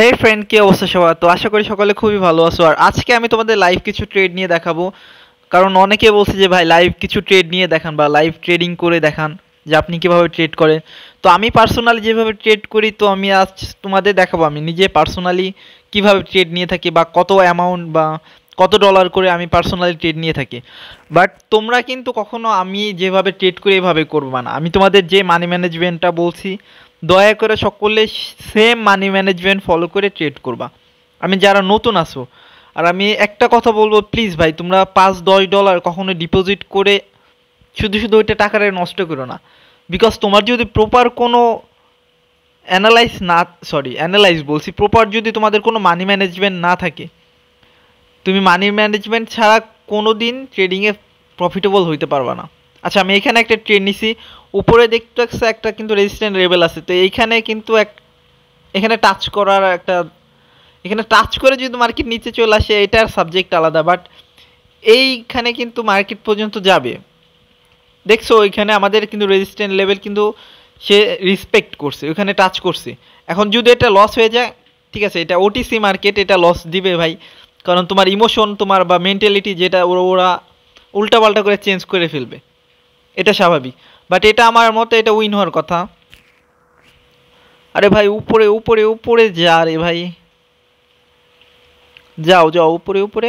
হে friend, কি অবস্থা সবার? তো আশা করি সকলে খুবই ভালো আছো। আর আজকে আমি তোমাদের লাইভ কিছু ট্রেড নিয়ে দেখাবো। কারণ অনেকে বলছে যে ভাই লাইভ কিছু ট্রেড নিয়ে দেখান বা লাইভ ট্রেডিং করে দেখান যে আপনি কিভাবে ট্রেড করেন। তো আমি পার্সোনালি যেভাবে ট্রেড করি, তো আমি আজ তোমাদের দেখাবো আমি নিজে পার্সোনালি কিভাবে ট্রেড নিয়ে থাকি বা কত অ্যামাউন্ট বা কত ডলার করে আমি পার্সোনালি ট্রেড নিয়ে থাকি। বাট তোমরা কিন্তু কখনো আমি যেভাবে ট্রেড করি এভাবে করবা না। আমি তোমাদের যে মানি ম্যানেজমেন্টটা বলছি, দয়া করে সকলে সেম মানি ম্যানেজমেন্ট ফলো করে ট্রেড করবা। আমি যারা নতুন আসো, আর আমি একটা কথা বলবো, প্লিজ ভাই তোমরা 5-10 ডলার কখনো ডিপোজিট করে শুধু শুধু ওইটা টাকাটা নষ্ট করো না। বিকজ তোমার যদি প্রপার কোনো অ্যানালাইজ বলছি, প্রপার যদি তোমাদের কোনো মানি ম্যানেজমেন্ট না থাকে, তুমি মানি ম্যানেজমেন্ট ছাড়া কোনো দিন ট্রেডিংয়ে প্রফিটেবল হইতে পারবা না। আচ্ছা, আমি এখানে একটা ট্রেড নিছি, উপরে দেখতে পাচ্ছি একটা কিন্তু রেজিস্ট্যান্ট লেভেল আছে। তো এইখানে কিন্তু এখানে টাচ করার একটা, এখানে টাচ করে যদি মার্কেট নিচে চলে আসে এটার সাবজেক্ট আলাদা, বাট এইখানে কিন্তু মার্কেট পর্যন্ত যাবে। দেখছো ওইখানে আমাদের কিন্তু রেজিস্ট্যান্ট লেভেল কিন্তু সে রেসপেক্ট করছে, ওইখানে টাচ করছে। এখন যদি এটা লস হয়ে যায়, ঠিক আছে, এটা ওটিসি মার্কেট, এটা লস দিবে ভাই। কারণ তোমার ইমোশন, তোমার বা মেন্টালিটি যেটা ওরা উল্টাপাল্টা করে চেঞ্জ করে ফেলবে, এটা স্বাভাবিক। বাট এটা আমার মতে এটা উইন হওয়ার কথা। আরে ভাই উপরে উপরে উপরে যা রে ভাই, যাও যাও উপরে উপরে।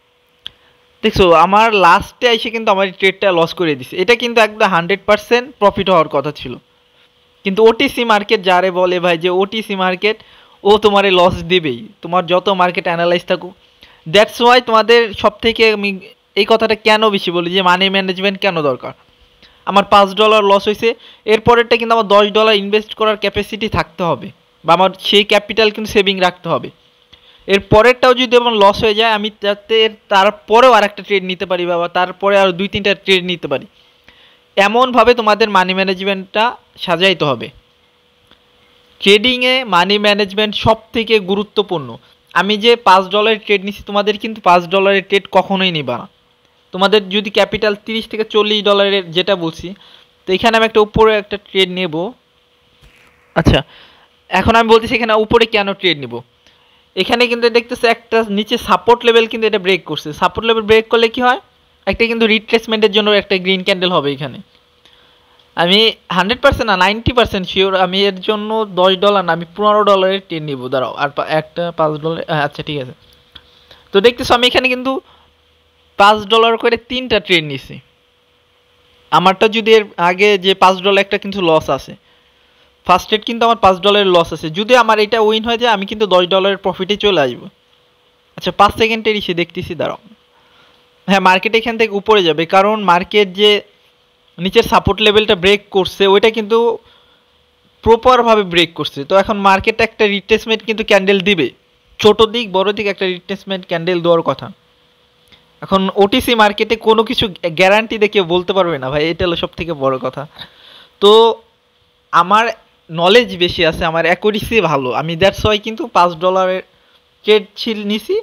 দেখছো আমার লাস্টে এসে কিন্তু আমার ট্রেডটা লস করে দিছে। এটা কিন্তু একদম 100% প্রফিট হওয়ার কথা ছিল, কিন্তু ওটিসি মার্কেট যারে বলে ভাই যে ওটিসি মার্কেট, ও তোমারে লস দিবেই, তোমার যত মার্কেট অ্যানালাইজ থাকুক। দ্যাটস ওয়াই তোমাদের সব থেকে আমি এই কথাটা কেন বেশি বলি যে মানি ম্যানেজমেন্ট কেন দরকার। আমার $5 লস হয়েছে, এরপরেরটা কিন্তু আমার $10 ইনভেস্ট করার ক্যাপাসিটি থাকতে হবে, বা আমার সেই ক্যাপিটাল কিন্তু সেভিং রাখতে হবে। এর পরেরটাও যদি আমার লস হয়ে যায়, আমি যাতে তারপরেও আর একটা ট্রেড নিতে পারি, বা তারপরে আর 2-3টা ট্রেড নিতে পারি। এমনভাবে তোমাদের মানি ম্যানেজমেন্টটা সাজাইতে হবে। ট্রেডিংয়ে মানি ম্যানেজমেন্ট সব থেকে গুরুত্বপূর্ণ। আমি যে $5 ট্রেড নিচ্ছি, তোমাদের কিন্তু $5 ট্রেড কখনোই নিবা না। তোমাদের যদি ক্যাপিটাল $30 থেকে $40 যেটা বলছি, তো এখানে আমি একটা উপরে একটা ট্রেড নেব। আচ্ছা, এখন আমি বলতেছি এখানে উপরে কেন ট্রেড নিব। এখানে কিন্তু দেখতেছে একটা নিচে সাপোর্ট লেভেল কিন্তু এটা ব্রেক করছে। সাপোর্ট লেভেল ব্রেক করলে কি হয়, একটা কিন্তু রিট্রেসমেন্টের জন্য একটা গ্রিন ক্যান্ডেল হবে এখানে। আমি 100% না, 90% শিওর আমি এর জন্য $10 না, আমি $15 ট্রেড নিব। দাঁড়াও, আর একটা $5, আচ্ছা ঠিক আছে। তো দেখতেছো আমি এখানে কিন্তু $5 করে 3টা ট্রেড নিছি। আমারটা যদি এর আগে যে $5 একটা কিন্তু লস আছে, ফার্স্ট ট্রেড কিন্তু আমার $5 লস আছে। যদি আমার এটা উইন হয়ে যায়, আমি কিন্তু $10 প্রফিটে চলে আসবো। আচ্ছা 5 সেকেন্ডের ইসে দেখতেছি, দাঁড়াও। হ্যাঁ, মার্কেট এখান থেকে উপরে যাবে, কারণ মার্কেট যে নিচের সাপোর্ট লেভেলটা ব্রেক করছে ওইটা কিন্তু প্রপারভাবে ব্রেক করছে। তো এখন মার্কেট একটা রিট্রেসমেন্ট কিন্তু ক্যান্ডেল দিবে, ছোট দিক বড় দিক একটা রিট্রেসমেন্ট ক্যান্ডেল দেওয়ার কথা। এখন ওটিসি মার্কেটে কোনো কিছু গ্যারান্টি দিয়ে কেউ বলতে পারবে না ভাই, এটা হলো সব থেকে বড় কথা। তো আমার নলেজ বেশি আছে, আমার অ্যাকুরেসি ভালো, আমি দ্যাটস ওয়াই কিন্তু $5 ট্রেড নিছি,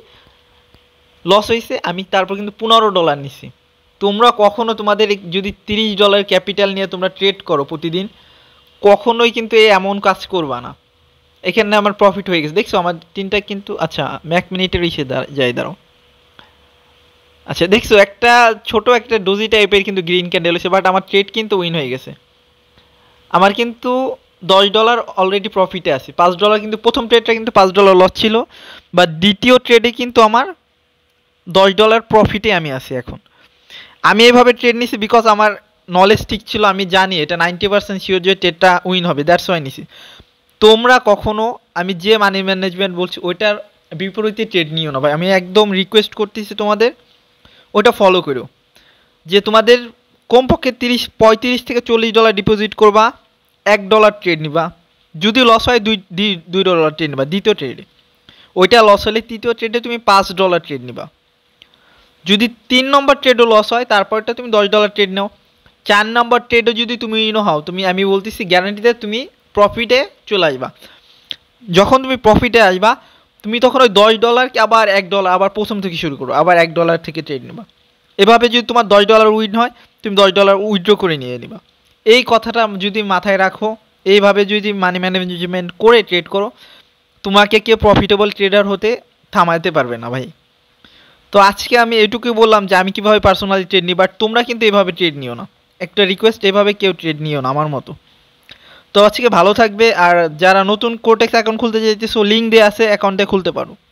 লস হয়েছে, আমি তারপর কিন্তু $15 নিছি। তোমরা কখনো তোমাদের যদি $30 ক্যাপিটাল নিয়ে তোমরা ট্রেড করো প্রতিদিন, কখনোই কিন্তু এমন কাজ করবা না। এখানে আমার প্রফিট হয়ে গেছে, দেখছো আমার 3টা কিন্তু। আচ্ছা ম্যাক মিনিটের ইসে যাই, দাঁড়াও। আচ্ছা দেখছো একটা ছোট একটা ডোজি টাইপের কিন্তু গ্রিন ক্যান্ডেল হয়েছে, বাট আমার ট্রেড কিন্তু উইন হয়ে গেছে। আমার কিন্তু $10 অলরেডি প্রফিটে আছে। $5 কিন্তু প্রথম ট্রেডটা কিন্তু $5 লস ছিল, বা দ্বিতীয় ট্রেডে কিন্তু আমার $10 প্রফিটে আমি আছি এখন। আমি এইভাবে ট্রেড নিছি বিকজ আমার নলেজ ঠিক ছিল, আমি জানি এটা 90% শিওর যে ট্রেডটা উইন হবে, দ্যাটস ওয়াই নিছি। তোমরা কখনো আমি যে মানি ম্যানেজমেন্ট বলছি ওইটার বিপরীতে ট্রেড নিও না ভাই, আমি একদম রিকোয়েস্ট করতেছি তোমাদের ওইটা ফলো করো। যে তোমাদের কমপক্ষে 35 থেকে $40 ডিপোজিট করবা, $1 ট্রেড নিবা। যদি লস হয় $2 ট্রেড নিবা দ্বিতীয় ট্রেডে, ওইটা লস হলে তৃতীয় ট্রেডে তুমি $5 ট্রেড নিবা। যদি 3 নম্বর ট্রেডও লস হয়, তারপরটা তুমি $10 ট্রেড নাও। 4 নম্বর ট্রেডও যদি তুমি হও, আমি বলতেছি গ্যারান্টিতে তুমি প্রফিটে চলে আসবা। যখন তুমি প্রফিটে আসবা, তুমি তখন ওই $10কে আবার $1 আবার প্রথম থেকে শুরু করো, আবার $1 থেকে ট্রেড নেবা। এভাবে যদি তোমার $10 উইন হয়, তুমি $10 উইথড্র করে নিয়ে নিবা। এই কথাটা যদি মাথায় রাখো, এইভাবে যদি মানি ম্যানেজমেন্ট করে ট্রেড করো, তোমাকে কেউ প্রফিটেবল ট্রেডার হতে থামাতে পারবে না ভাই। তো আজকে আমি এটুকুই বললাম যে আমি কিভাবে পার্সোনালি ট্রেড নিই, বাট তোমরা কিন্তু এভাবে ট্রেড নিও না। একটা রিকোয়েস্ট, এভাবে কেউ ট্রেড নিও না আমার মতো। তো আজকে ভালো থাকবে, আর যারা নতুন কোটেক্স অ্যাকাউন্ট খুলতে চাইতেছো লিঙ্ক দেওয়া আছে, অ্যাকাউন্টে খুলতে পারো।